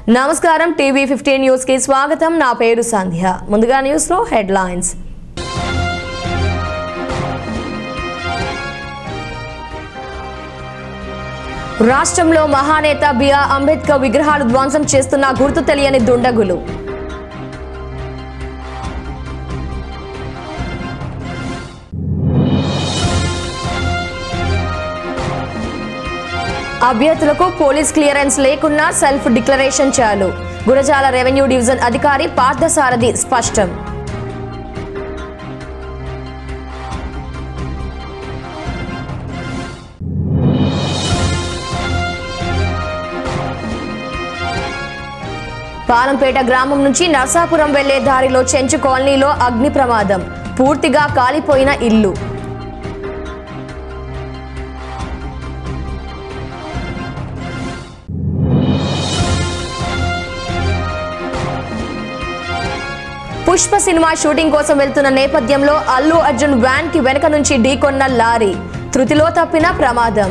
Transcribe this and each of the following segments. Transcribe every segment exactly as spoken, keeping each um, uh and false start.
నమస్కారం TV fifteen news కి స్వాగతం. నా పేరు సంధ్య. ముందుగా న్యూస్ లో హెడ్లైన్స్. రాష్ట్రంలో మహానేత బిఆర్ అంబేద్కర్ విగ్రహాలు ధ్వంసం చేస్తున్న గుర్తు తెలియని దుండగులు. అభ్యర్థులకు పోలీస్ క్లియరెన్స్ లేకున్నా సెల్ఫ్ డిక్లరేషన్ చాలు. గురజాల రెవెన్యూ డివిజన్ అధికారి పార్థసారథి స్పష్టం. పాలంపేట గ్రామం నుంచి నర్సాపురం వెళ్లే దారిలో చెంచు కాలనీలో అగ్ని ప్రమాదం. పూర్తిగా కాలిపోయిన ఇల్లు. పుష్ప సినిమా షూటింగ్ కోసం వెళ్తున్న నేపథ్యంలో అల్లు అర్జున్ వ్యాన్ కి వెనక నుంచి ఢీకొన్న లారీ. తృతిలో తప్పిన ప్రమాదం.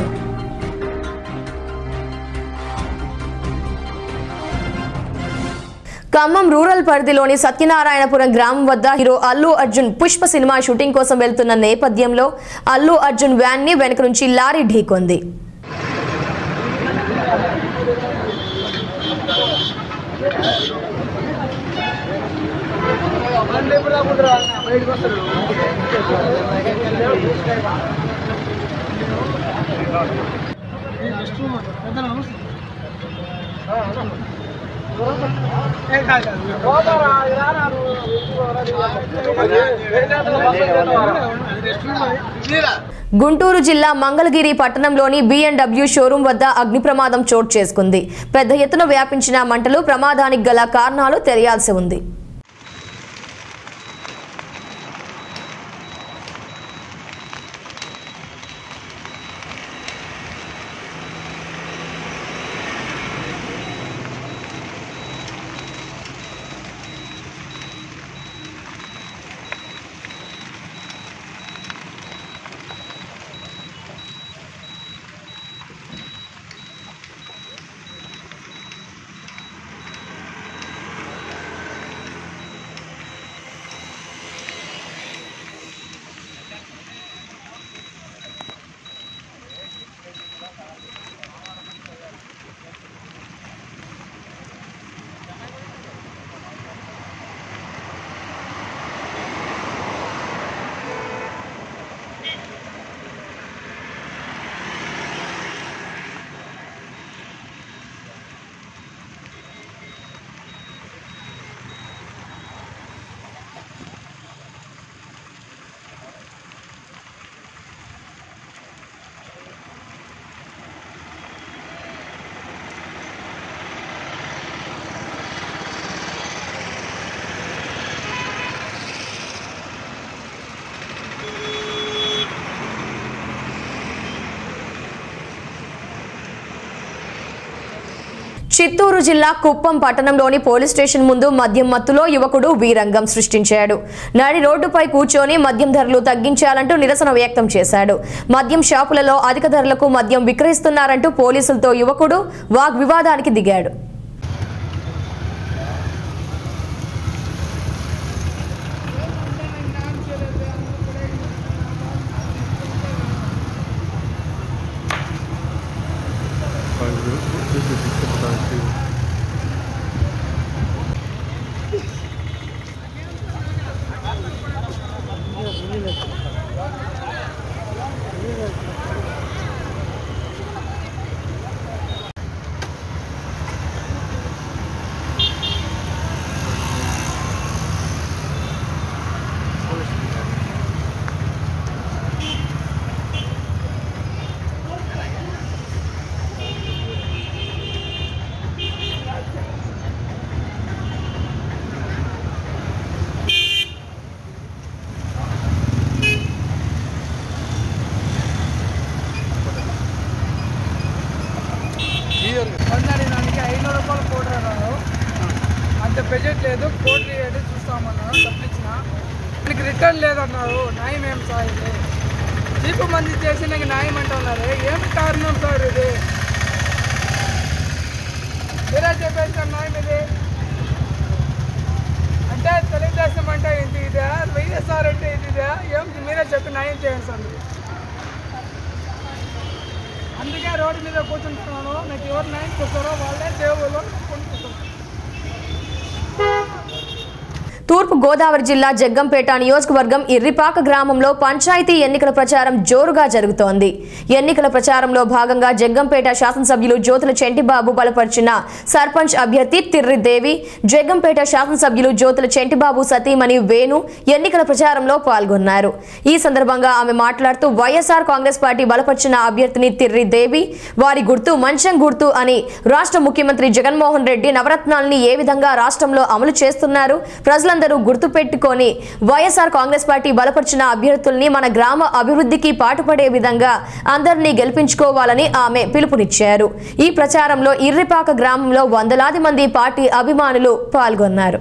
ఖమ్మం రూరల్ పరిధిలోని సత్యనారాయణపురం గ్రామం వద్ద hero Allu Arjun Pushpa cinema shooting కోసం వెళ్తున్న నేపథ్యంలో అల్లు అర్జున్ వ్యాన్ ని వెనక నుంచి లారీ ఢీకొంది. గుంటూరు జిల్లా మంగళగిరి పట్టణంలోని బిఎండబ్ల్యూ షోరూం వద్ద అగ్ని ప్రమాదం చోటు చేసుకుంది. పెద్ద ఎత్తున వ్యాపించిన మంటలు ప్రమాదానికి గల కారణాలు తెలియాల్సి ఉంది. చిత్తూరు జిల్లా కుప్పం పట్టణంలోని పోలీస్ స్టేషన్ ముందు మద్యం మత్తులో యువకుడు వీరంగం సృష్టించాడు. నడి రోడ్డుపై కూర్చొని మద్యం ధరలు తగ్గించాలంటూ నిరసన వ్యక్తం చేశాడు. మద్యం షాపులలో అధిక ధరలకు మద్యం విక్రయిస్తున్నారంటూ పోలీసులతో యువకుడు వాగ్వివాదానికి దిగాడు. అంత బడ్జెట్ లేదు, కోటి అయితే చూస్తామన్నారు, తప్పించిన మనకి రిటర్న్ లేదన్నారు. న్యాయం ఏం సార్ ఇది? చీపు మంది చేసిన న్యాయం అంటున్నారు. ఏమి కారణం సార్ ఇది? మీరే చెప్పేసి న్యాయం ఇది అంటే తెలుగుదేశం అంటే ఏంటి ఇదే, వైఎస్ఆర్ అంటే ఇది ఇదే, ఏం మీరే చెప్పి న్యాయం చేయండి సార్. అందుకే రోడ్డు మీద కూర్చుంటున్నాను. నాకు ఎవరు న్యాయం చేస్తారో వాళ్ళే దేవుళ్ళు కొనుక్కుంటారు. తూర్పు గోదావరి జిల్లా జగ్గంపేట నియోజకవర్గం ఇర్రిపాక గ్రామంలో పంచాయతీ ఎన్నికల ప్రచారం జోరుగా జరుగుతోంది. ఎన్నికల ప్రచారంలో భాగంగా జగ్గంపేట శాసనసభ్యులు జ్యోతుల చెంటిబాబు బలపరిచిన సర్పంచ్ అభ్యర్థి తిర్రిదేవి, జగ్గంపేట శాసనసభ్యులు జ్యోతుల చెంటిబాబు సతీమణి వేణు ఎన్నికల ప్రచారంలో పాల్గొన్నారు. ఈ సందర్భంగా ఆమె మాట్లాడుతూ వైఎస్ఆర్ కాంగ్రెస్ పార్టీ బలపరిచిన అభ్యర్థిని తిర్రిదేవి, వారి గుర్తు మంచం గుర్తు అని రాష్ట్ర ముఖ్యమంత్రి జగన్మోహన్ రెడ్డి నవరత్నాల్ని ఏ విధంగా రాష్ట్రంలో అమలు చేస్తున్నారు, ప్రజల అందరూ గుర్తు పెట్టుకొని వైఎస్ఆర్ కాంగ్రెస్ పార్టీ బలపరిచిన అభ్యర్థుల్ని మన గ్రామ అభివృద్ధికి పాటుపడే విధంగా అందరినీ గెలిపించుకోవాలని ఆమె పిలుపునిచ్చారు. ఈ ప్రచారంలో ఇర్రిపాక గ్రామంలో వందలాది మంది పార్టీ అభిమానులు పాల్గొన్నారు.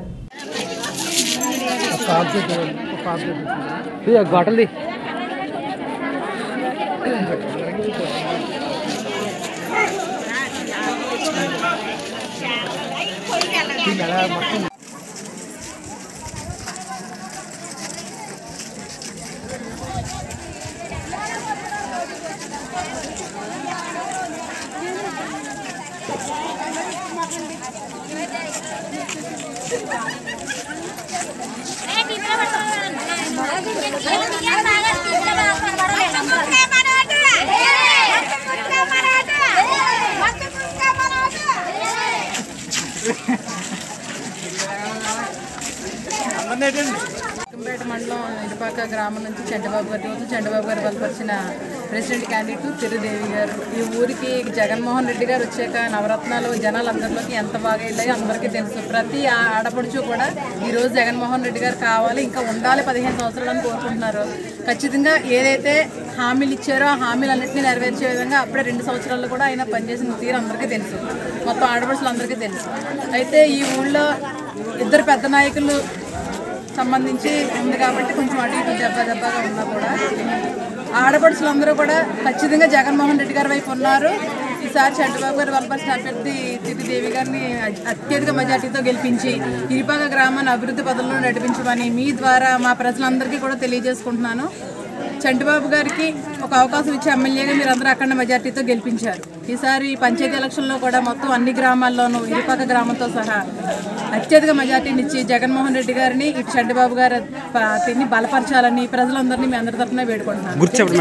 జగ్గంపేట మండలం ఇరుపాక గ్రామం నుంచి చంద్రబాబు గారి యువత చంద్రబాబు గారు బలపరిచిన ప్రెసిడెంట్ క్యాండిడేట్ తిరుదేవి గారు. ఈ ఊరికి జగన్మోహన్ రెడ్డి గారు వచ్చాక నవరత్నాలు జనాలందరిలోకి ఎంత బాగా వెళ్ళాయో అందరికీ తెలుసు. ప్రతి ఆడపడుచు కూడా ఈరోజు జగన్మోహన్ రెడ్డి గారు కావాలి, ఇంకా ఉండాలి పదిహేను సంవత్సరాలని కోరుకుంటున్నారు. ఖచ్చితంగా ఏదైతే హామీలు ఇచ్చారో ఆ హామీలన్నింటినీ నెరవేర్చే విధంగా అప్పుడే రెండు సంవత్సరాలు కూడా ఆయన పనిచేసిన తీరు అందరికీ తెలుసు, మొత్తం ఆడపడుచులు అందరికీ తెలుసు. అయితే ఈ ఊళ్ళో ఇద్దరు పెద్ద నాయకులు సంబంధించి ఉంది కాబట్టి కొంచెం అటు ఇటు దెబ్బ దెబ్బగా ఉన్నా కూడా ఆడపడుచులందరూ కూడా ఖచ్చితంగా జగన్మోహన్ రెడ్డి గారి వైపు ఉన్నారు. ఈసారి చంద్రబాబు గారు బలపరిచిన అభ్యర్థి తిరుదేవి గారిని అత్యధిక మెజార్టీతో గెలిపించి ఇరుపాక గ్రామాన్ని అభివృద్ధి పదంలో నడిపించమని మీ ద్వారా మా ప్రజలందరికీ కూడా తెలియజేసుకుంటున్నాను. చంద్రబాబు గారికి ఒక అవకాశం ఇచ్చే ఎమ్మెల్యేగా మీరు అందరూ అఖండ మెజార్టీతో గెలిపించారు. ఈసారి పంచాయతీ ఎలక్షన్లో కూడా మొత్తం అన్ని గ్రామాల్లోనూ ఇరుపాక గ్రామంతో సహా అత్యధిక మెజార్టీని ఇచ్చి జగన్మోహన్ రెడ్డి గారిని ఇటు చంద్రబాబు గారి పార్టీని బలపరచాలని ప్రజలందరినీ మీ అందరి తరఫున వేడుకుంటున్నాను.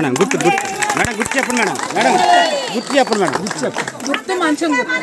గుర్తు మంచం గుర్తు.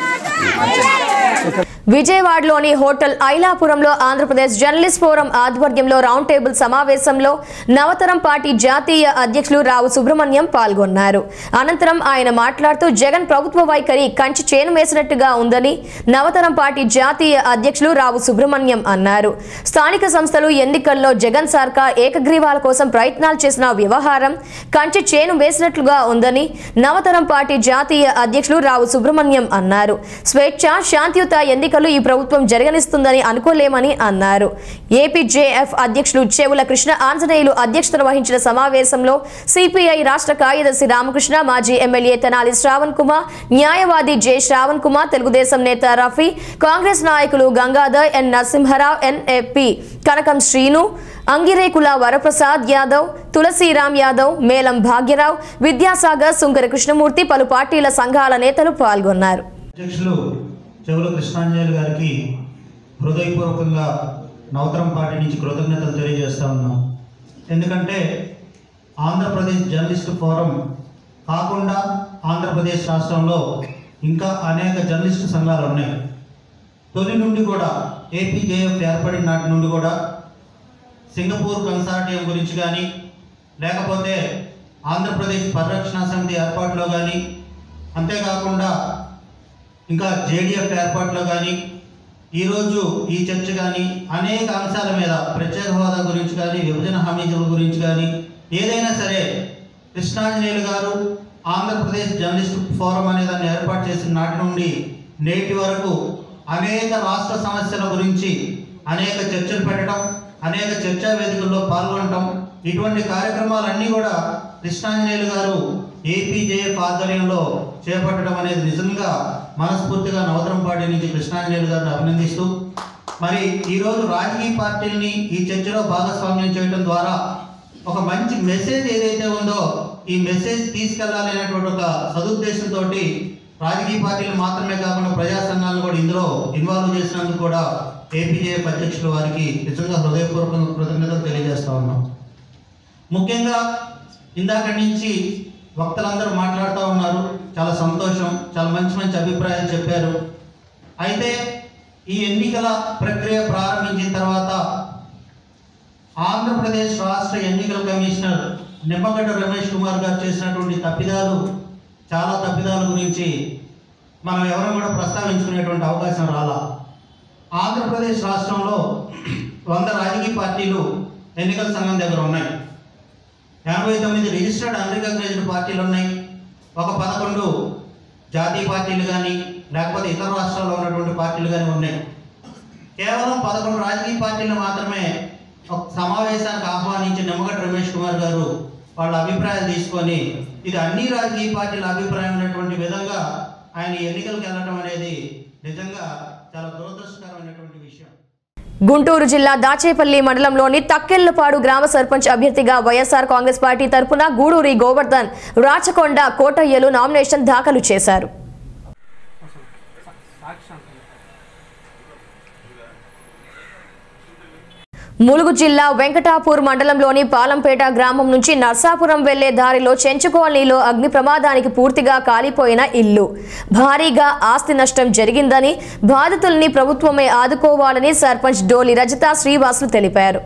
విజయవాడలోని హోటల్ ఐలాపురంలో ఆంధ్రప్రదేశ్ జర్నలిస్ట్ ఫోరం ఆధ్వర్యంలో రౌండ్ టేబుల్ సమావేశంలో నవతరం పార్టీ జాతీయ అధ్యక్షులు రావు సుబ్రహ్మణ్యం పాల్గొన్నారు. అనంతరం ఆయన మాట్లాడుతూ జగన్ ప్రభుత్వ వైఖరి కంచి చేను వేసినట్టుగా ఉందని నవతరం పార్టీ జాతీయ అధ్యక్షులు రావు సుబ్రహ్మణ్యం అన్నారు. స్థానిక సంస్థలు ఎన్నికల్లో జగన్ సర్కార్ ఏకగ్రీవాల కోసం ప్రయత్నాలు చేసిన వ్యవహారం కంచి చేను వేసినట్లుగా ఉందని నవతరం పార్టీ జాతీయ అధ్యక్షులు రావు సుబ్రహ్మణ్యం అన్నారు. స్వేచ్ఛ శాంతియుత ఎన్నిక ఈ ప్రభుత్వం జరగనిస్తుందని అనుకోలేమని అన్నారు. ఏపీజేఎఫ్ అధ్యక్షులు చెవుల కృష్ణ ఆంజనేయులు అధ్యక్షతన వహించిన సమావేశంలో సిపిఐ రాష్ట్ర కార్యదర్శి రామకృష్ణ, మాజీ ఎమ్మెల్యే తెనాలి శ్రావణ్ కుమార్, న్యాయవాది జె శ్రావణ్ కుమార్, తెలుగుదేశం నేత రఫీ, కాంగ్రెస్ నాయకులు గంగాధర్, ఎన్ నరసింహరావు, ఎన్ఏపీ కనకం శ్రీను, అంగిరేకుల వరప్రసాద్ యాదవ్, తులసీరామ్ యాదవ్, మేలం భాగ్యరావు, విద్యాసాగర్, సుంకర కృష్ణమూర్తి, పలు పార్టీల సంఘాల నేతలు పాల్గొన్నారు. చెవుల కృష్ణాంజనేయులు గారికి హృదయపూర్వకంగా నవతరం పార్టీ నుంచి కృతజ్ఞతలు తెలియజేస్తా ఉన్నాం. ఎందుకంటే ఆంధ్రప్రదేశ్ జర్నలిస్ట్ ఫోరం కాకుండా ఆంధ్రప్రదేశ్ రాష్ట్రంలో ఇంకా అనేక జర్నలిస్టు సంఘాలు ఉన్నాయి. తొలి నుండి కూడా ఏపీజేఎఫ్ ఏర్పడిన నాటి నుండి కూడా సింగపూర్ కన్సార్టియం గురించి కానీ, లేకపోతే ఆంధ్రప్రదేశ్ పరిరక్షణ సమితి ఏర్పాటులో కానీ, అంతేకాకుండా ఇంకా జేడీఎఫ్ ఏర్పాటులో కానీ, ఈరోజు ఈ చర్చ కానీ అనేక అంశాల మీద ప్రత్యేక హోదా గురించి కానీ, విభజన హామీల గురించి కానీ, ఏదైనా సరే కృష్ణాంజనేయులు గారు ఆంధ్రప్రదేశ్ జర్నలిస్ట్ ఫోరం అనే దాన్ని ఏర్పాటు చేసిన నాటి నుండి నేటి వరకు అనేక రాష్ట్ర సమస్యల గురించి అనేక చర్చలు పెట్టడం, అనేక చర్చా వేదికల్లో పాల్గొనడం, ఇటువంటి కార్యక్రమాలన్నీ కూడా కృష్ణాంజనేయులు గారు ఏపీజేఎఫ్ ఆధ్వర్యంలో చేపట్టడం అనేది నిజంగా మనస్ఫూర్తిగా నవతరం పార్టీ నుంచి కృష్ణాంజలి గారిని అభినందిస్తూ, మరి ఈరోజు రాజకీయ పార్టీలని ఈ చర్చలో భాగస్వామ్యం చేయడం ద్వారా ఒక మంచి మెసేజ్ ఏదైతే ఉందో ఈ మెసేజ్ తీసుకెళ్లాలి అనేటువంటి ఒక సదుద్దేశంతో రాజకీయ పార్టీలు మాత్రమే కాకుండా ప్రజా సంఘాలను కూడా ఇందులో ఇన్వాల్వ్ చేసినందుకు కూడా ఏపీజేఎఫ్ అధ్యక్షుల వారికి నిజంగా హృదయపూర్వక కృతజ్ఞతలు తెలియజేస్తా ఉన్నాం. ముఖ్యంగా ఇందాక నుంచి వక్తలందరూ మాట్లాడుతూ ఉన్నారు, చాలా సంతోషం, చాలా మంచి మంచి అభిప్రాయాలు చెప్పారు. అయితే ఈ ఎన్నికల ప్రక్రియ ప్రారంభించిన తర్వాత ఆంధ్రప్రదేశ్ రాష్ట్ర ఎన్నికల కమిషనర్ నిమ్మగడ్డ రమేష్ కుమార్ గారు చేసినటువంటి తప్పిదాలు, చాలా తప్పిదాల గురించి మనం ఎవరు కూడా ప్రస్తావించుకునేటువంటి అవకాశం రాలా. ఆంధ్రప్రదేశ్ రాష్ట్రంలో వంద రాజకీయ పార్టీలు ఎన్నికల సంఘం దగ్గర ఉన్నాయి. ఎనభై తొమ్మిది రిజిస్టర్డ్ అన్రికగ్నైజ్డ్ పార్టీలు ఉన్నాయి. ఒక పదకొండు జాతీయ పార్టీలు కానీ లేకపోతే ఇతర రాష్ట్రాల్లో ఉన్నటువంటి పార్టీలు కానీ ఉన్నాయి. కేవలం పదకొండు రాజకీయ పార్టీలు మాత్రమే ఒక సమావేశానికి ఆహ్వానించి నిమ్మగడ్డ రమేష్ కుమార్ గారు వాళ్ళ అభిప్రాయాలు తీసుకొని ఇది అన్ని రాజకీయ పార్టీల అభిప్రాయం ఉన్నటువంటి విధంగా ఆయన ఎన్నికలకు వెళ్ళడం అనేది నిజంగా చాలా దురదృష్టకరమైనటువంటి విషయం. గుంటూరు జిల్లా దాచేపల్లి మండలంలోని తక్కెళ్లపాడు గ్రామ సర్పంచ్ అభ్యర్థిగా వైఎస్ఆర్ కాంగ్రెస్ పార్టీ తరపున గూడూరి గోవర్ధన్, రాచకొండ కోటయ్యలు నామినేషన్ దాఖలు చేశారు. ములుగు జిల్లా వెంకటాపూర్ మండలంలోని పాలంపేట గ్రామం నుంచి నర్సాపురం వెళ్లే దారిలో చెంచు కాలనీలో అగ్ని ప్రమాదానికి పూర్తిగా కాలిపోయిన ఇల్లు, భారీగా ఆస్తి నష్టం జరిగిందని, బాధితుల్ని ప్రభుత్వమే ఆదుకోవాలని సర్పంచ్ డోలి రజిత శ్రీవాసులు తెలిపారు.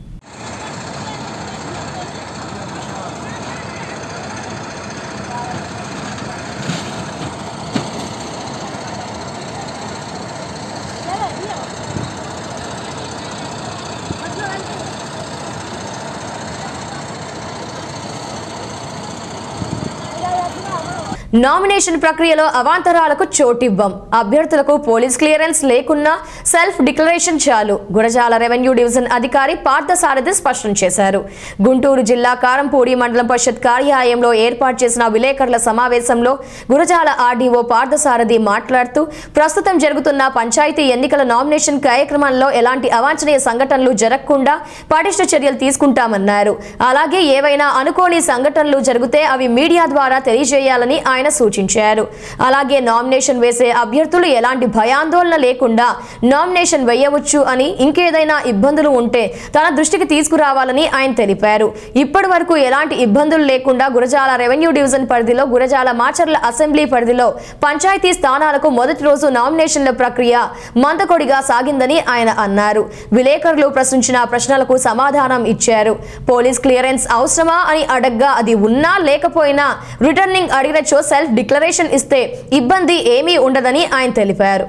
నామినేషన్ ప్రక్రియలో అవాంతరాలకు చోటివ్వం, అభ్యర్థులకు పోలీస్ క్లియరెన్స్ లేకున్నా సెల్ఫ్ డిక్లరేషన్ చాలు, గురజాల రెవెన్యూ డివిజన్ అధికారి పార్థసారథి స్పష్టం చేశారు. గుంటూరు జిల్లా కారంపూడి మండలం పరిషత్ కార్యాలయంలో ఏర్పాటు చేసిన విలేకరుల సమావేశంలో గురజాల ఆర్డీఓ పార్థసారథి మాట్లాడుతూ, ప్రస్తుతం జరుగుతున్న పంచాయతీ ఎన్నికల నామినేషన్ కార్యక్రమంలో ఎలాంటి అవాంఛనీయ సంఘటనలు జరగకుండా పటిష్ట చర్యలు తీసుకుంటామన్నారు. అలాగే ఏవైనా అనుకోని సంఘటనలు జరిగితే అవి మీడియా ద్వారా తెలియజేయాలని ఆయన సూచించారు. అలాగే నామినేషన్ వేసే అభ్యర్థులు ఎలాంటి భయాందోళన లేకుండా నామినేషన్ వేయవచ్చు అని, ఇంకేదైనా ఇబ్బందులు ఉంటే తన దృష్టికి తీసుకురావాలని ఆయన తెలిపారు. ఇప్పటి వరకు ఎలాంటి ఇబ్బందులు లేకుండా గురజాల రెవెన్యూ డివిజన్ పరిధిలో గురజాల మాచర్ల అసెంబ్లీ పరిధిలో పంచాయతీ స్థానాలకు మొదటి రోజు నామినేషన్ల ప్రక్రియ మందకొడిగా సాగిందని ఆయన అన్నారు. విలేకరులు ప్రశ్నించిన ప్రశ్నలకు సమాధానం ఇచ్చారు. పోలీస్ క్లియరెన్స్ అవసరమా అని అడగ్గా అది ఉన్నా లేకపోయినా రిటర్నింగ్ అడిగినచో సెల్ఫ్ డిక్లరేషన్ ఇస్తే ఇబ్బంది ఏమీ ఉండదని ఆయన తెలిపారు.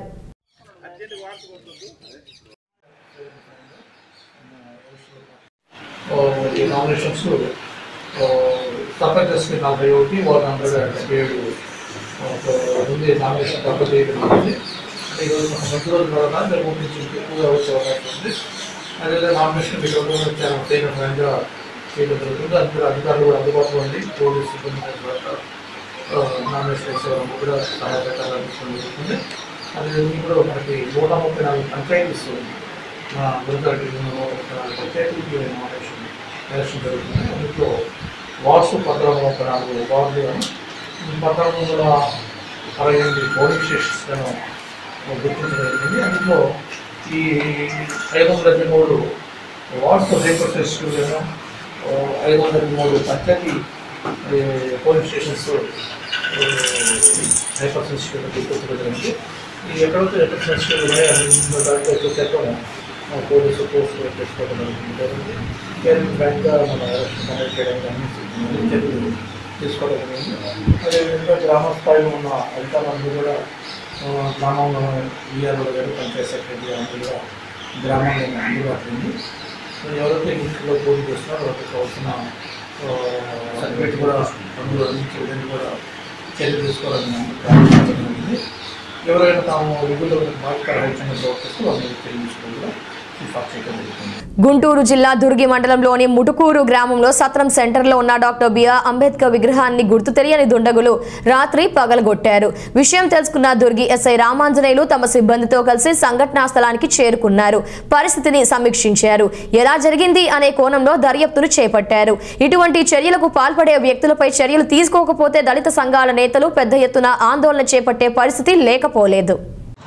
సర్పంచెస్కి నలభై ఒకటి వార్డు నంబర్ డెబ్బై ఏడు ముందు నామినేషన్ తప్పదు. ఈరోజు మంచి రోజులు కూడా రేపు నుంచి ఎక్కువగా వచ్చే అవకాశం ఉంది. అదేవిధంగా నామినేషన్ మీకు చాలా తీవ్రంగా చేయడం జరుగుతుంది. అందరూ అధికారులు కూడా అందుబాటులో ఉంది. పోలీసు సిబ్బంది నామినేషన్ వేసేవాళ్ళు కూడా సహాయ పెట్టాలని జరుగుతుంది. అదేవిధంగా ఇప్పుడు మనకి నూట ముప్పై నాలుగు పంచాయతీస్ మా గురుగారి నూట ముప్పై నాలుగు పంచాయతీకి నామినేషన్ ఎలక్షన్ జరుగుతుంది. అందులో వార్డ్స్ పద్నాలుగు ముప్పై నాలుగు వార్డులు పద్నాలుగు వందల అరవై ఎనిమిది పోలింగ్ స్టేషన్స్లను గుర్తించడం జరిగింది. అందులో ఈ ఐదు వందల ఇరవై మూడు వార్డ్స్ రిప్రజెంటేటివ్లను ఐదు వందల ఇరవై మూడు panchayati polling stations hyper sensitive గుర్తించడం జరిగింది. ఈ ఎక్కడైతే హైపర్ సెన్సిటివ్ ఉన్నాయో అన్ని దాంట్లో ఎక్కువ శాతం పోలీసు పోస్టులు పెట్టుకోవడం జరిగింది. కేంద్ర బ్యాంక్గా మన ఎలక్షన్ కండక్ట్ చేయడానికి అన్ని చర్యలు తీసుకోవడం జరిగింది. అదేవిధంగా గ్రామ స్థాయిలో ఉన్న అధికారులందరూ కూడా గ్రామంలో ఈఆర్ఓ గారు పంచాయత్ సెక్రటరీ అందరూ కూడా గ్రామంలో అందుబాటులో ఉంది. ఎవరైతే ఇంట్లో పోటీ చేస్తున్నారో వాళ్ళకి కావాల్సిన సర్టిఫికేట్ కూడా అందులో అందించే విధంగా కూడా చర్యలు తీసుకోవాలని ప్రారంభించడం జరిగింది. ఎవరైనా తాము విధుల్లో బాధ్యత రహితంగా ప్రవర్తిస్తూ అందరూ చర్య తీసుకోవాలి. గుంటూరు జిల్లా దుర్గి మండలంలోని ముటుకూరు గ్రామంలో సత్రం సెంటర్లో ఉన్న డాక్టర్ బిఆర్ అంబేద్కర్ విగ్రహాన్ని గుర్తు తెలియని దుండగులు రాత్రి పగలగొట్టారు. విషయం తెలుసుకున్న దుర్గి ఎస్ఐ రామాంజనేయులు తమ సిబ్బందితో కలిసి సంఘటనా స్థలానికి చేరుకున్నారు. పరిస్థితిని సమీక్షించారు. ఎలా జరిగింది అనే కోణంలో దర్యాప్తును చేపట్టారు. ఇటువంటి చర్యలకు పాల్పడే వ్యక్తులపై చర్యలు తీసుకోకపోతే దళిత సంఘాల నేతలు పెద్ద ఎత్తున ఆందోళన చేపట్టే పరిస్థితి లేకపోలేదు.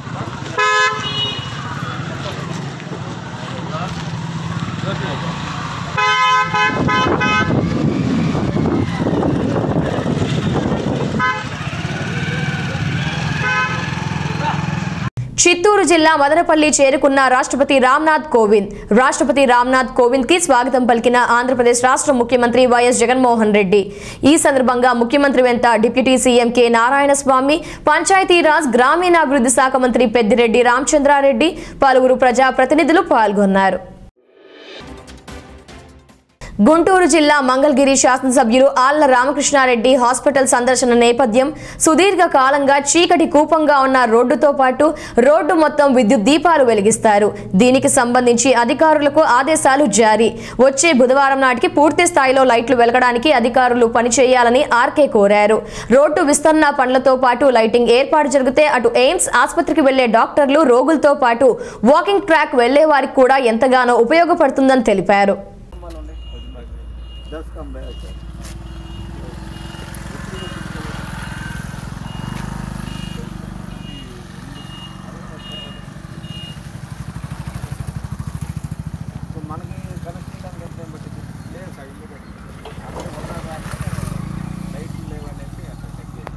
చిత్తూరు జిల్లా మదనపల్లి చేరుకున్న రాష్ట్రపతి రామ్నాథ్ కోవింద్. రాష్ట్రపతి రామ్నాథ్ కోవింద్ కి స్వాగతం పలికిన ఆంధ్రప్రదేశ్ రాష్ట్ర ముఖ్యమంత్రి వైఎస్ జగన్మోహన్ రెడ్డి. ఈ సందర్భంగా ముఖ్యమంత్రి వెంట deputy CM K Narayanaswamy, Panchayati Raj గ్రామీణాభివృద్ధి శాఖ మంత్రి పెద్దిరెడ్డి రామచంద్రారెడ్డి, పలువురు ప్రజాప్రతినిధులు పాల్గొన్నారు. గుంటూరు జిల్లా మంగళగిరి శాసనసభ్యులు ఆళ్ల రామకృష్ణారెడ్డి హాస్పిటల్ సందర్శన నేపథ్యం సుదీర్ఘ కాలంగా చీకటి కూపంగా ఉన్న రోడ్డుతో పాటు రోడ్డు మొత్తం విద్యుత్ దీపాలు వెలిగిస్తారు. దీనికి సంబంధించి అధికారులకు ఆదేశాలు జారీ. వచ్చే బుధవారం నాటికి పూర్తి స్థాయిలో లైట్లు వెలగడానికి అధికారులు పనిచేయాలని ఆర్కే కోరారు. రోడ్డు విస్తరణ పనులతో పాటు లైటింగ్ ఏర్పాటు జరిగితే అటు ఎయిమ్స్ ఆసుపత్రికి వెళ్లే డాక్టర్లు, రోగులతో పాటు వాకింగ్ ట్రాక్ వెళ్లే వారికి కూడా ఎంతగానో ఉపయోగపడుతుందని తెలిపారు. Just come back. So, మనకి కనెక్ట్ చేయడానికి ఎంత టైం పట్టింది? లేదు సార్, ఇల్లు కట్టి అక్కడ ఉన్న లైట్లు లేవనేసి అక్కడ చెక్ చేసి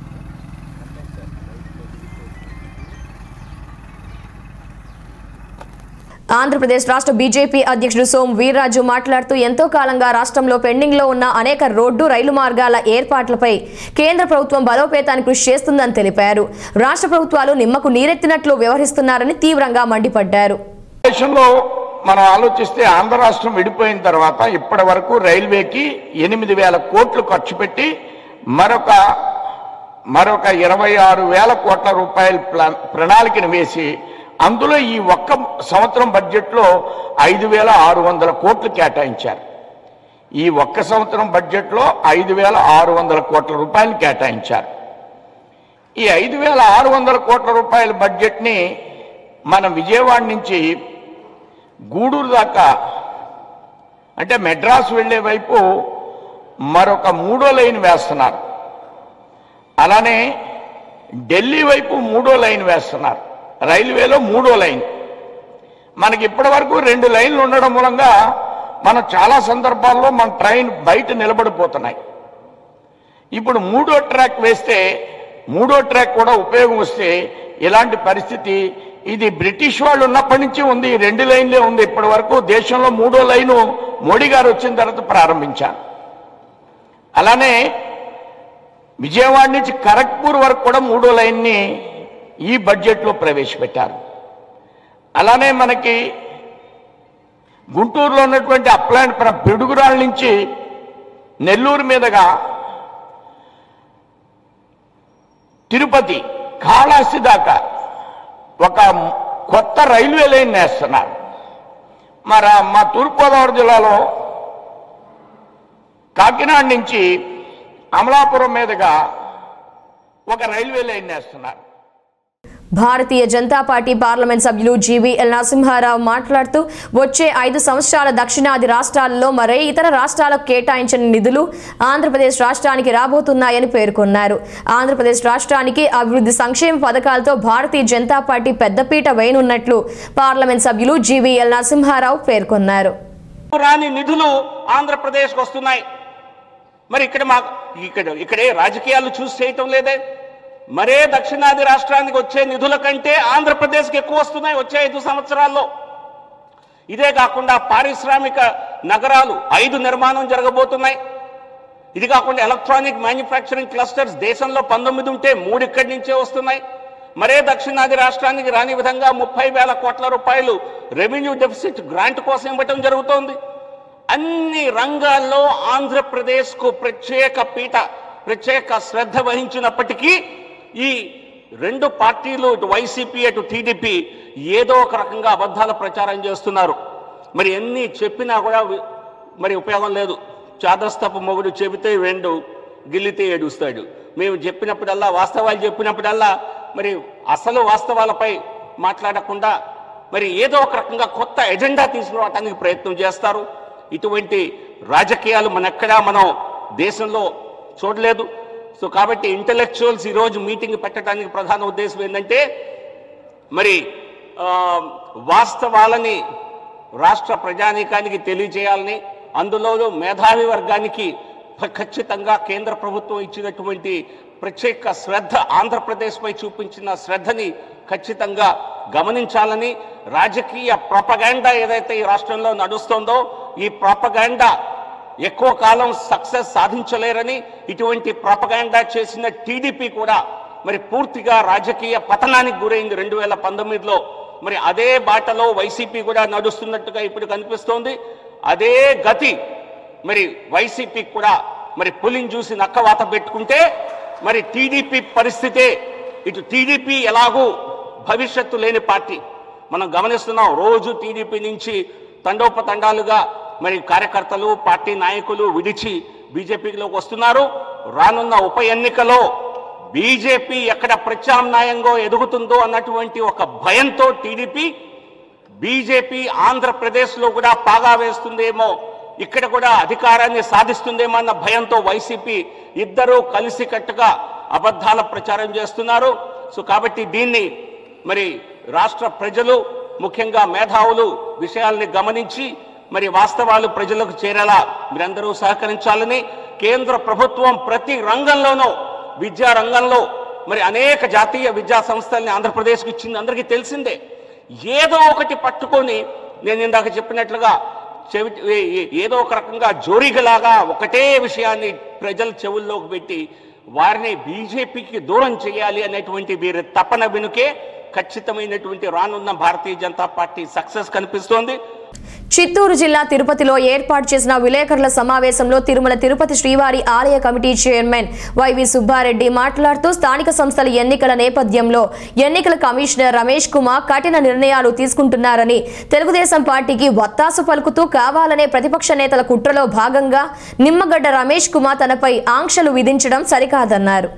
ఆంధ్రప్రదేశ్ రాష్ట్ర బీజేపీ అధ్యక్షుడు సోము వీర్రాజు మాట్లాడుతూ ఎంతో కాలంగా రాష్ట్రంలో పెండింగ్ లో ఉన్న అనేక రోడ్డు, రైలు మార్గాల ఏర్పాట్లపై కేంద్ర ప్రభుత్వం బలోపేతానికి కృషి చేస్తుందని తెలిపారు. రాష్ట్ర ప్రభుత్వాలు నిమ్మకు నీరెత్తినట్లు వ్యవహరిస్తున్నారని తీవ్రంగా మండిపడ్డారు. దేశంలో మనం ఆలోచిస్తే ఆంధ్ర రాష్ట్రం విడిపోయిన తర్వాత ఇప్పటి వరకు రైల్వేకి ఎనిమిది వేల కోట్లు ఖర్చు పెట్టి మరొక మరొక ఇరవై ఆరు వేల కోట్ల రూపాయల ప్రణాళికను వేసి అందులో ఈ ఒక్క సంవత్సరం బడ్జెట్లో ఐదు వేల ఆరు వందల కోట్లు కేటాయించారు. ఈ ఒక్క సంవత్సరం బడ్జెట్లో ఐదు వేల ఆరు వందల కోట్ల రూపాయలు కేటాయించారు. ఈ ఐదు వేల ఆరు వందల కోట్ల రూపాయల బడ్జెట్ని మన విజయవాడ నుంచి గూడూరు దాకా అంటే మెడ్రాస్ వెళ్లే వైపు మరొక మూడో లైన్ వేస్తున్నారు. అలానే ఢిల్లీ వైపు మూడో లైన్ వేస్తున్నారు. రైల్వేలో మూడో లైన్. మనకి ఇప్పటి వరకు రెండు లైన్లు ఉండడం మూలంగా మనం చాలా సందర్భాల్లో మన ట్రైన్ బయట నిలబడిపోతున్నాయి. ఇప్పుడు మూడో ట్రాక్ వేస్తే మూడో ట్రాక్ కూడా ఉపయోగం వస్తే ఇలాంటి పరిస్థితి ఇది బ్రిటిష్ వాళ్ళు ఉన్నప్పటి నుంచి ఉంది. రెండు లైన్లే ఉంది. ఇప్పటి వరకు దేశంలో మూడో లైను మోడీ గారు వచ్చిన తర్వాత ప్రారంభించారు. అలానే విజయవాడ నుంచి ఖరగ్పూర్ వరకు కూడా మూడో లైన్ని ఈ బడ్జెట్లో ప్రవేశపెట్టారు. అలానే మనకి గుంటూరులో ఉన్నటువంటి అప్లాంట్ పిడుగురాళ్ళ నుంచి నెల్లూరు మీదుగా తిరుపతి, కాళహస్తి దాకా ఒక కొత్త రైల్వే లైన్ వేస్తున్నారు. మరి మా తూర్పుగోదావరి జిల్లాలో కాకినాడ నుంచి అమలాపురం మీదుగా ఒక రైల్వే లైన్ వేస్తున్నారు. భారతీయ జనతా పార్టీ పార్లమెంట్ సభ్యులు జీవీఎల్ నరసింహారావు మాట్లాడుతూ వచ్చే ఐదు సంవత్సరాల దక్షిణాది రాష్ట్రాల్లో మరే ఇతర రాష్ట్రాలకు కేటాయించిన నిధులు ఆంధ్రప్రదేశ్ రాష్ట్రానికి రాబోతున్నాయని పేర్కొన్నారు. ఆంధ్రప్రదేశ్ రాష్ట్రానికి అభివృద్ధి సంక్షేమ పథకాలతో భారతీయ జనతా పార్టీ పెద్దపీట వేయనున్నట్లు పార్లమెంట్ సభ్యులు జీవీఎల్ నరసింహారావు పేర్కొన్నారు. రాని నిధులు ఆంధ్రప్రదేశ్కి వస్తున్నాయి. మరి ఇక్కడ మా ఇక్కడ ఇక్కడే రాజకీయాలు చూసి చేయటం లేదే. మరే దక్షిణాది రాష్ట్రానికి వచ్చే నిధుల కంటే ఆంధ్రప్రదేశ్కి ఎక్కువ వస్తున్నాయి వచ్చే ఐదు సంవత్సరాల్లో. ఇదే కాకుండా పారిశ్రామిక నగరాలు ఐదు నిర్మాణం జరగబోతున్నాయి. ఇది కాకుండా ఎలక్ట్రానిక్ మ్యానుఫ్యాక్చరింగ్ క్లస్టర్స్ దేశంలో పంతొమ్మిది ఉంటే మూడు ఇక్కడి నుంచే వస్తున్నాయి. మరే దక్షిణాది రాష్ట్రానికి రాని విధంగా ముప్పై వేల కోట్ల రూపాయలు రెవెన్యూ డెఫిసిట్ గ్రాంట్ కోసం ఇవ్వటం జరుగుతోంది. అన్ని రంగాల్లో ఆంధ్రప్రదేశ్కు ప్రత్యేక పీఠ ప్రత్యేక శ్రద్ధ వహించినప్పటికీ ఈ రెండు పార్టీలు ఇటు వైసీపీ అటు టీడీపీ ఏదో ఒక రకంగా అబద్ధాల ప్రచారం చేస్తున్నారు. మరి ఎన్ని చెప్పినా కూడా మరి ఉపయోగం లేదు. చాదస్తపు మొగుడు చెబితే వెండు, గిల్లితే ఏడుస్తాడు. మేము చెప్పినప్పుడల్లా, వాస్తవాలు చెప్పినప్పుడల్లా మరి అసలు వాస్తవాలపై మాట్లాడకుండా మరి ఏదో ఒక రకంగా కొత్త ఎజెండా తీసుకురావడానికి ప్రయత్నం చేస్తారు. ఇటువంటి రాజకీయాలు మనెక్కడా మనం దేశంలో చూడలేదు. సో కాబట్టి ఇంటలెక్చువల్స్ ఈరోజు మీటింగ్ పెట్టడానికి ప్రధాన ఉద్దేశం ఏంటంటే మరి వాస్తవాలని రాష్ట్ర ప్రజానీకానికి తెలియజేయాలని, అందులో మేధావి వర్గానికి ఖచ్చితంగా కేంద్ర ప్రభుత్వం ఇచ్చినటువంటి ప్రత్యేక శ్రద్ధ, ఆంధ్రప్రదేశ్పై చూపించిన శ్రద్ధని ఖచ్చితంగా గమనించాలని, రాజకీయ ప్రాపగాండా ఏదైతే ఈ రాష్ట్రంలో నడుస్తోందో ఈ ప్రాపగాండా ఎక్కువ కాలం సక్సెస్ సాధించలేరని, ఇటువంటి ప్రాపగాండా చేసిన టీడీపీ కూడా మరి పూర్తిగా రాజకీయ పతనానికి గురైంది రెండు వేల పంతొమ్మిదిలో. మరి అదే బాటలో వైసీపీ కూడా నడుస్తున్నట్టుగా ఇప్పుడు కనిపిస్తోంది. అదే గతి మరి వైసీపీ కూడా మరి పులిని చూసి నక్కవాత పెట్టుకుంటే మరి టీడీపీ పరిస్థితే. ఇటు టీడీపీ ఎలాగూ భవిష్యత్తు లేని పార్టీ మనం గమనిస్తున్నాం. రోజు టీడీపీ నుంచి తండోపతండాలుగా మరి కార్యకర్తలు, పార్టీ నాయకులు విడిచి బీజేపీలోకి వస్తున్నారు. రానున్న ఉప ఎన్నికలో బీజేపీ ఎక్కడ ప్రత్యామ్నాయంగా ఎదుగుతుందో అన్నటువంటి ఒక భయంతో టీడీపీ, బీజేపీ ఆంధ్రప్రదేశ్లో కూడా పాగా వేస్తుందేమో, ఇక్కడ కూడా అధికారాన్ని సాధిస్తుందేమో అన్న భయంతో వైసీపీ ఇద్దరూ కలిసికట్టుగా అబద్ధాల ప్రచారం చేస్తున్నారు. సో కాబట్టి దీన్ని మరి రాష్ట్ర ప్రజలు, ముఖ్యంగా మేధావులు విషయాల్ని గమనించి మరి వాస్తవాలు ప్రజలకు చేరేలా మీరందరూ సహకరించాలని, కేంద్ర ప్రభుత్వం ప్రతి రంగంలోనూ, విద్యా రంగంలో మరి అనేక జాతీయ విద్యా సంస్థల్ని ఆంధ్రప్రదేశ్కి ఇచ్చింది అందరికీ తెలిసిందే. ఏదో ఒకటి పట్టుకొని నేను ఇందాక చెప్పినట్లుగా చెవి ఏదో ఒక రకంగా జోరిగలాగా ఒకటే విషయాన్ని ప్రజల చెవుల్లోకి పెట్టి వారిని బీజేపీకి దూరం చేయాలి అనేటువంటి వీరి తపన వెనుకే ఖచ్చితమైనటువంటి రానున్న భారతీయ జనతా పార్టీ సక్సెస్ కనిపిస్తోంది. చిత్తూరు జిల్లా తిరుపతిలో ఏర్పాటు చేసిన విలేకరుల సమావేశంలో తిరుమల తిరుపతి శ్రీవారి ఆలయ కమిటీ చైర్మన్ వైవి సుబ్బారెడ్డి మాట్లాడుతూ స్థానిక సంస్థల ఎన్నికల నేపథ్యంలో ఎన్నికల కమిషనర్ రమేష్ కుమార్ కఠిన నిర్ణయాలు తీసుకుంటున్నారని, తెలుగుదేశం పార్టీకి వత్తాసు పలుకుతూ కావాలనే ప్రతిపక్ష నేతల కుట్రలో భాగంగా నిమ్మగడ్డ రమేష్ కుమార్ తనపై ఆంక్షలు విధించడం సరికాదన్నారు.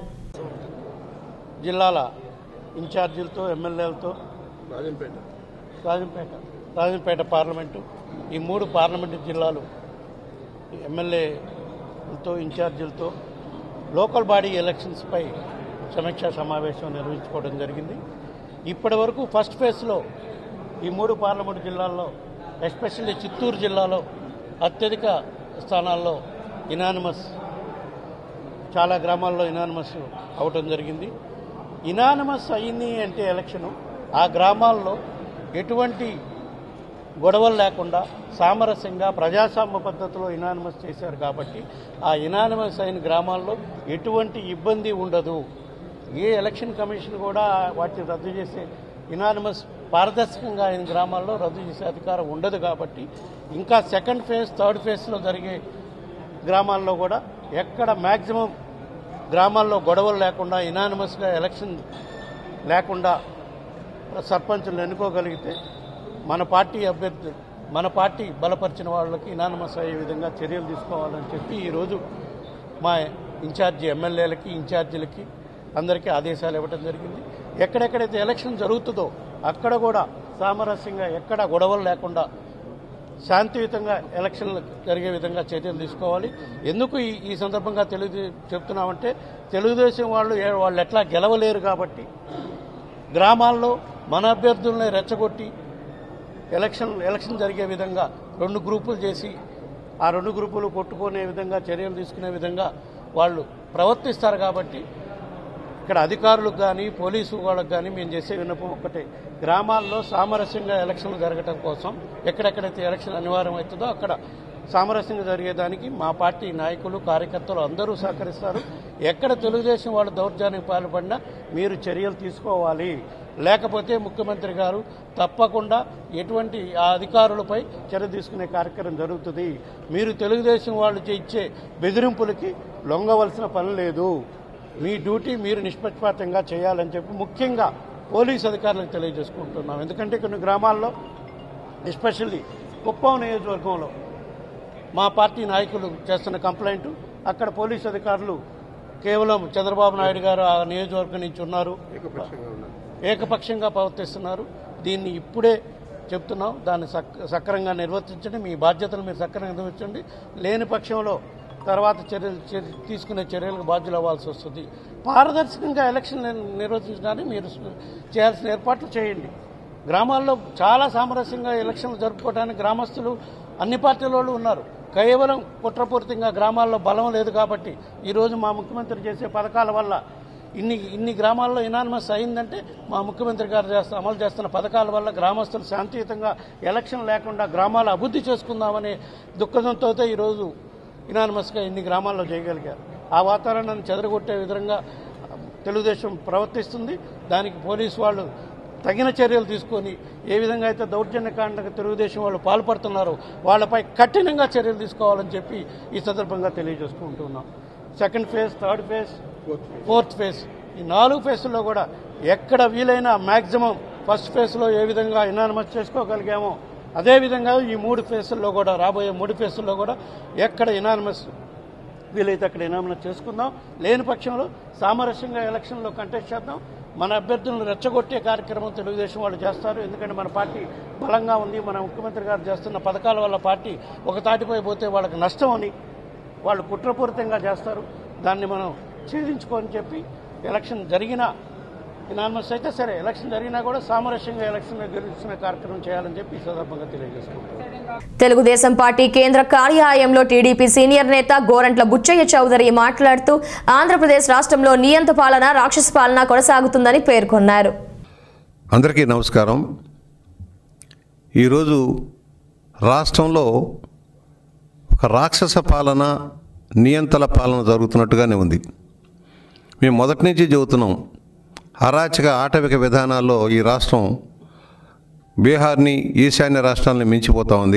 జిల్లాల ఇన్ఛార్జీలతో, ఎమ్మెల్యేలతో, రాజంపేట రాజంపేట రాజంపేట పార్లమెంటు, ఈ మూడు పార్లమెంటు జిల్లాలు ఎమ్మెల్యేలతో, ఇన్ఛార్జీలతో లోకల్ బాడీ ఎలక్షన్స్పై సమీక్షా సమావేశం నిర్వహించుకోవడం జరిగింది. ఇప్పటి వరకు ఫస్ట్ ఫేజ్లో ఈ మూడు పార్లమెంటు జిల్లాల్లో, ఎస్పెషల్లీ చిత్తూరు జిల్లాలో అత్యధిక స్థానాల్లో ఇనానిమస్, చాలా గ్రామాల్లో ఇనానిమస్ అవటం జరిగింది. ఇనానిమస్ అయింది అంటే ఎలక్షను ఆ గ్రామాల్లో ఎటువంటి గొడవలు లేకుండా సామరస్యంగా ప్రజాస్వామ్య పద్ధతిలో ఇనానిమస్ చేశారు కాబట్టి ఆ ఇనానిమస్ అయిన గ్రామాల్లో ఎటువంటి ఇబ్బంది ఉండదు. ఏ ఎలక్షన్ కమిషన్ కూడా వాటిని రద్దు చేసే, ఇనానిమస్ పారదర్శకంగా అయిన గ్రామాల్లో రద్దు చేసే అధికారం ఉండదు. కాబట్టి ఇంకా సెకండ్ ఫేజ్, థర్డ్ ఫేజ్లో జరిగే గ్రామాల్లో కూడా ఎక్కడ మ్యాక్సిమం గ్రామాల్లో గొడవలు లేకుండా ఇనానిమస్గా ఎలక్షన్ లేకుండా సర్పంచులను ఎన్నుకోగలిగితే మన పార్టీ అభ్యర్థి, మన పార్టీ బలపరిచిన వాళ్ళకి ఇనానిమస్ అయ్యే విధంగా చర్యలు తీసుకోవాలని చెప్పి ఈరోజు మా ఇన్ఛార్జి ఎమ్మెల్యేలకి, ఇన్ఛార్జీలకి అందరికీ ఆదేశాలు ఇవ్వడం జరిగింది. ఎక్కడెక్కడైతే ఎలక్షన్ జరుగుతుందో అక్కడ కూడా సామరస్యంగా, ఎక్కడ గొడవలు లేకుండా శాంతియుతంగా ఎలక్షన్లు జరిగే విధంగా చర్యలు తీసుకోవాలి. ఎందుకు ఈ ఈ సందర్భంగా తెలుగు చెప్తున్నామంటే, తెలుగుదేశం వాళ్ళు వాళ్ళు ఎట్లా గెలవలేరు కాబట్టి గ్రామాల్లో మన అభ్యర్థుల్ని రెచ్చగొట్టి ఎలక్షన్ ఎలక్షన్ జరిగే విధంగా రెండు గ్రూపులు చేసి ఆ రెండు గ్రూపులు కొట్టుకునే విధంగా చర్యలు తీసుకునే విధంగా వాళ్ళు ప్రవర్తిస్తారు. కాబట్టి ఇక్కడ అధికారులకు కానీ, పోలీసు వాళ్ళకు కానీ మేము చేసే విన్నపం ఒక్కటే, గ్రామాల్లో సామరస్యంగా ఎలక్షన్లు జరగటం కోసం ఎక్కడెక్కడైతే ఎలక్షన్ అనివార్యం అవుతుందో అక్కడ సామరస్యంగా జరిగేదానికి మా పార్టీ నాయకులు, కార్యకర్తలు అందరూ సహకరిస్తారు. ఎక్కడ తెలుగుదేశం వాళ్ళు దౌర్జన్యం పాల్పడినా మీరు చర్యలు తీసుకోవాలి. లేకపోతే ముఖ్యమంత్రి గారు తప్పకుండా ఎటువంటి ఆ అధికారులపై చర్య తీసుకునే కార్యక్రమం జరుగుతుంది. మీరు తెలుగుదేశం వాళ్ళు ఇచ్చే బెదిరింపులకి లొంగవలసిన పని లేదు. మీ డ్యూటీ మీరు నిష్పక్షపాతంగా చేయాలని చెప్పి ముఖ్యంగా పోలీస్ అధికారులకు తెలియజేసుకుంటున్నాం. ఎందుకంటే కొన్ని గ్రామాల్లో ఎస్పెషల్లీ కుప్పం నియోజకవర్గంలో మా పార్టీ నాయకులు చేస్తున్న కంప్లైంట్, అక్కడ పోలీస్ అధికారులు కేవలం చంద్రబాబు నాయుడు గారు ఆ నియోజకవర్గం నుంచి ఉన్నారు, ఏకపక్షంగా ప్రవర్తిస్తున్నారు. దీన్ని ఇప్పుడే చెప్తున్నాం, దాన్ని సక్రమంగా నిర్వర్తించండి, మీ బాధ్యతలు మీరు సక్రమంగా నిర్వర్తించండి. లేని పక్షంలో తర్వాత చర్యలు తీసుకునే చర్యలకు బాధ్యులు అవ్వాల్సి వస్తుంది. పారదర్శకంగా ఎలక్షన్ నిర్వహించడానికి మీరు చేయాల్సిన ఏర్పాట్లు చేయండి. గ్రామాల్లో చాలా సామరస్యంగా ఎలక్షన్లు జరుపుకోవడానికి గ్రామస్తులు అన్ని పార్టీల వాళ్ళు ఉన్నారు. కేవలం కుట్రపూరితంగా గ్రామాల్లో బలం లేదు కాబట్టి ఈరోజు మా ముఖ్యమంత్రి చేసే పథకాల వల్ల ఇన్ని ఇన్ని గ్రామాల్లో ఇనానిమస్ అయిందంటే మా ముఖ్యమంత్రి గారు చేస్తున్న అమలు చేస్తున్న పథకాల వల్ల గ్రామస్తులు శాంతియుతంగా ఎలక్షన్ లేకుండా గ్రామాలు అభివృద్ధి చేసుకుందామనే దుఃఖంతో ఈరోజు ఇనానిమస్గా ఇన్ని గ్రామాల్లో చేయగలిగారు. ఆ వాతావరణాన్ని చెదరగొట్టే విధంగా తెలుగుదేశం ప్రవర్తిస్తుంది. దానికి పోలీసు వాళ్ళు తగిన చర్యలు తీసుకొని ఏ విధంగా అయితే దౌర్జన్యకాండకు తెలుగుదేశం వాళ్ళు పాల్పడుతున్నారో వాళ్ళపై కఠినంగా చర్యలు తీసుకోవాలని చెప్పి ఈ సందర్భంగా తెలియజేసుకుంటున్నాం. Second phase, third phase, fourth phase, ఈ నాలుగు ఫేజ్ల్లో కూడా ఎక్కడ వీలైనా మ్యాక్సిమం ఫస్ట్ ఫేజ్లో ఏ విధంగా ఇనానిమస్ చేసుకోగలిగామో అదేవిధంగా ఈ మూడు ఫేజ్ల్లో కూడా రాబోయే మూడు ఫేజ్ల్లో కూడా ఎక్కడ ఇనానిమస్ వీలైతే అక్కడ ఇనానిమస్ చేసుకుందాం. లేని పక్షంలో సామరస్యంగా ఎలక్షన్లో కంటెస్ట్ చేద్దాం. మన అభ్యర్థులను రెచ్చగొట్టే కార్యక్రమం తెలుగుదేశం వాళ్ళు చేస్తారు. ఎందుకంటే మన పార్టీ బలంగా ఉంది. మన ముఖ్యమంత్రి గారు చేస్తున్న పథకాల వల్ల పార్టీ ఒక తాటిపై పోతే వాళ్ళకి నష్టం అని వాళ్ళు కుట్రపూరితంగా చేస్తారు. దాన్ని మనం ఛేదించుకోని చెప్పి ఎలక్షన్ జరిగినా ఇనానిమస్ అయితే సరే, ఎలక్షన్ జరిగినా కూడా సామరస్యంగా ఎలక్షన్ గెలుచుకునే కార్యక్రమం చేయాలని చెప్పి ఈ సందర్భంగా తెలియజేసుకుంటున్నాం. తెలుగుదేశం పార్టీ కేంద్ర కార్యాలయంలో టీడీపీ సీనియర్ నేత గోరంట్ల బుచ్చయ్య చౌదరి మాట్లాడుతూ ఆంధ్రప్రదేశ్ రాష్ట్రంలో నియంత పాలన, రాక్షస పాలన కొనసాగుతుందని పేర్కొన్నారు. అందరికీ నమస్కారం. ఈరోజు రాష్ట్రంలో ఒక రాక్షస పాలన, నియంతల పాలన జరుగుతున్నట్టుగానే ఉంది. మేము మొదటి నుంచి చెబుతున్నాం, అరాచక ఆటవిక విధానాల్లో ఈ రాష్ట్రం బీహార్ని, ఈశాన్య రాష్ట్రాలని మించిపోతూ ఉంది.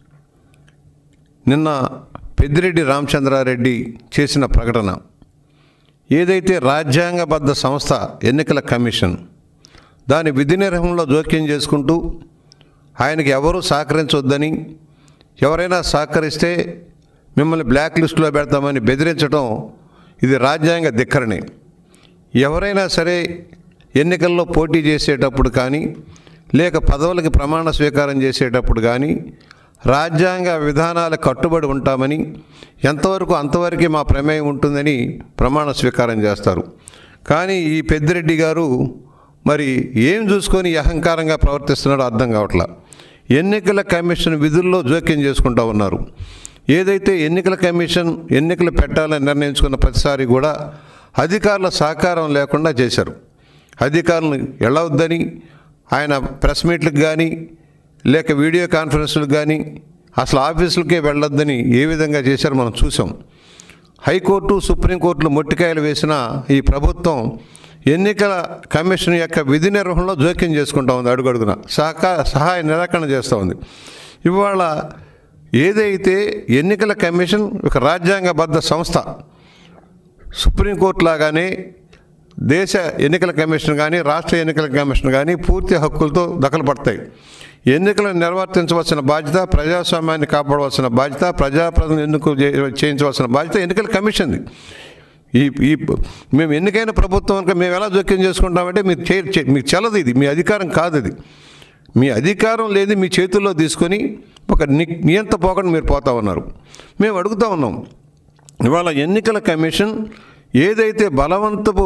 నిన్న పెద్దిరెడ్డి రామచంద్రారెడ్డి చేసిన ప్రకటన ఏదైతే రాజ్యాంగబద్ధ సంస్థ ఎన్నికల కమిషన్ దాని విధి నిర్వహణలో జోక్యం చేసుకుంటూ ఆయనకి ఎవరూ సహకరించొద్దని, ఎవరైనా సహకరిస్తే మిమ్మల్ని బ్లాక్ లిస్టులో పెడతామని బెదిరించడం ఇది రాజ్యాంగ ధిక్కరణే. ఎవరైనా సరే ఎన్నికల్లో పోటీ చేసేటప్పుడు కానీ లేక పదవులకి ప్రమాణ స్వీకారం చేసేటప్పుడు కానీ రాజ్యాంగ విధానాలకు కట్టుబడి ఉంటామని, ఎంతవరకు అంతవరకు మా ప్రమేయం ఉంటుందని ప్రమాణ స్వీకారం చేస్తారు. కానీ ఈ పెద్దిరెడ్డి గారు మరి ఏం చూసుకొని అహంకారంగా ప్రవర్తిస్తున్నాడో అర్థం కావట్లా. ఎన్నికల కమిషన్ విధుల్లో జోక్యం చేసుకుంటూ ఉన్నారు. ఏదైతే ఎన్నికల కమిషన్ ఎన్నికలు పెట్టాలని నిర్ణయించుకున్న ప్రతిసారి కూడా అధికారుల సహకారం లేకుండా చేశారు. అధికారులను వెళ్ళవద్దని ఆయన ప్రెస్ మీట్లకు కానీ లేక వీడియో కాన్ఫరెన్స్లకు కానీ అసలు ఆఫీసులకే వెళ్ళొద్దని ఏ విధంగా చేశారో మనం చూసాం. హైకోర్టు, సుప్రీంకోర్టులు మొట్టికాయలు వేసిన ఈ ప్రభుత్వం ఎన్నికల కమిషన్ యొక్క విధి నిర్వహణలో జోక్యం చేసుకుంటా ఉంది. అడుగడుగున సహకా సహాయ నిరాకరణ చేస్తూ ఉంది. ఇవాళ ఏదైతే ఎన్నికల కమిషన్ ఒక రాజ్యాంగబద్ధ సంస్థ, సుప్రీంకోర్టు లాగానే దేశ ఎన్నికల కమిషన్ కానీ రాష్ట్ర ఎన్నికల కమిషన్ కానీ పూర్తి హక్కులతో దఖలు పడతాయి. ఎన్నికలను నిర్వర్తించవలసిన బాధ్యత, ప్రజాస్వామ్యాన్ని కాపాడవలసిన బాధ్యత, ప్రజాప్రతినిధులను ఎన్నిక చేయించవలసిన బాధ్యత ఎన్నికల కమిషన్ది. ఈ ఈ మేము ఎన్నికైన ప్రభుత్వం కనుక మేము ఎలా జోక్యం చేసుకుంటామంటే మీరు చే మీకు చెల్లదు. ఇది మీ అధికారం కాదు. అది మీ అధికారం లేదు. మీ చేతుల్లో తీసుకొని ఒక నియంత పోకుండా మీరు పోతా ఉన్నారు. మేము అడుగుతూ ఉన్నాం, ఇవాళ ఎన్నికల కమిషన్ ఏదైతే బలవంతపు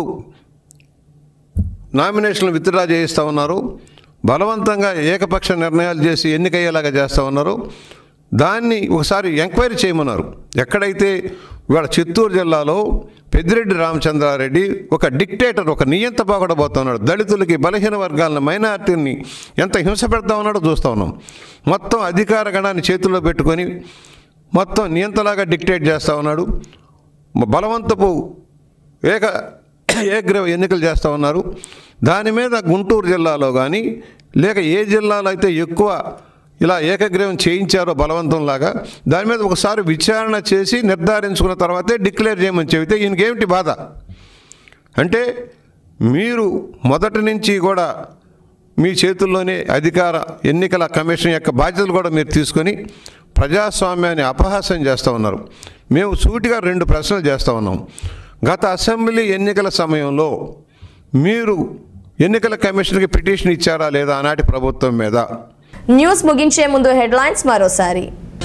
నామినేషన్లు విత్డ్రా చేయిస్తూ ఉన్నారో, బలవంతంగా ఏకపక్ష నిర్ణయాలు చేసి ఎన్నికయ్యేలాగా చేస్తూ ఉన్నారో దాన్ని ఒకసారి ఎంక్వైరీ చేయమన్నారు. ఎక్కడైతే ఇవాళ చిత్తూరు జిల్లాలో పెద్దిరెడ్డి రామచంద్రారెడ్డి ఒక డిక్టేటర్, ఒక నియంత పోగొడబోతున్నాడు. దళితులకి, బలహీన వర్గాలను, మైనారిటీని ఎంత హింస పెడతా ఉన్నాడో చూస్తూ ఉన్నాం. మొత్తం అధికార గణాన్ని చేతుల్లో పెట్టుకొని మొత్తం నియంతలాగా డిక్టేట్ చేస్తూ ఉన్నాడు. బలవంతపు ఏక ఏకగ్రీవ ఎన్నికలు చేస్తూ ఉన్నారు. దాని మీద గుంటూరు జిల్లాలో కానీ లేక ఏ జిల్లాలో అయితే ఎక్కువ ఇలా ఏకగ్రీవం చేయించారో బలవంతంలాగా దాని మీద ఒకసారి విచారణ చేసి నిర్ధారించుకున్న తర్వాతే డిక్లేర్ చేయమని చెబితే ఈయనకేమిటి బాధ? అంటే మీరు మొదటి నుంచి కూడా మీ చేతుల్లోనే అధికార ఎన్నికల కమిషన్ యొక్క బాధ్యతలు కూడా మీరు తీసుకొని ప్రజాస్వామ్యాన్ని అపహాస్యం చేస్తూ ఉన్నారు. మేము సూటిగా రెండు ప్రశ్నలు చేస్తూ ఉన్నాం. గత అసెంబ్లీ ఎన్నికల సమయంలో మీరు ఎన్నికల కమిషన్కి పిటిషన్ ఇచ్చారా లేదా ఆనాటి ప్రభుత్వం మీద? న్యూస్ ముగించే ముందు హెడ్లైన్స్ మరోసారి.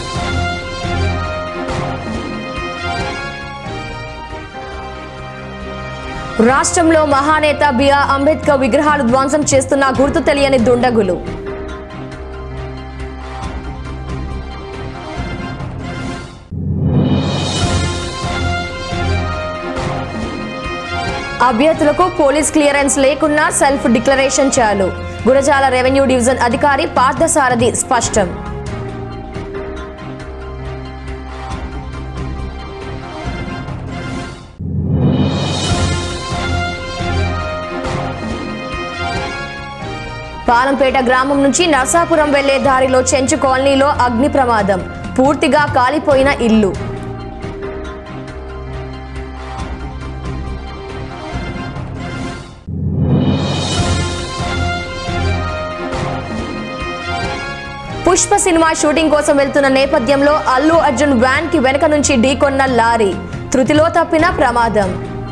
రాష్ట్రంలో మహానేత బిఆర్ అంబేద్కర్ విగ్రహాలు ధ్వంసం చేస్తున్న గుర్తు తెలియని దుండగులు. అభ్యర్థులకు పోలీస్ క్లియరెన్స్ లేకున్నా సెల్ఫ్ డిక్లరేషన్ చాలు. గురజాల రెవెన్యూ డివిజన్ అధికారి పార్థసారథి స్పష్టం. పాలంపేట గ్రామం నుంచి నర్సాపురం వెళ్లే దారిలో చెంచు కాలనీలో అగ్ని ప్రమాదం. పూర్తిగా కాలిపోయిన ఇల్లు. పుష్ప సినిమా షూటింగ్ కోసం వెళ్తున్న నేపథ్యంలో అల్లు అర్జున్ వ్యాన్ కి వెనక నుంచి ఢీకొన్న లారీ. తృతిలో తప్పిన ప్రమాదం.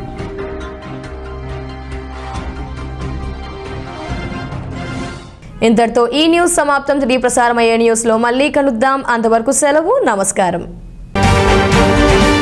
ఇంతటితో ఈ న్యూస్ సమాప్తం. తిరిగి ప్రసారమయ్యే న్యూస్ లో మళ్ళీ కలుద్దాం. అంతవరకు సెలవు. నమస్కారం.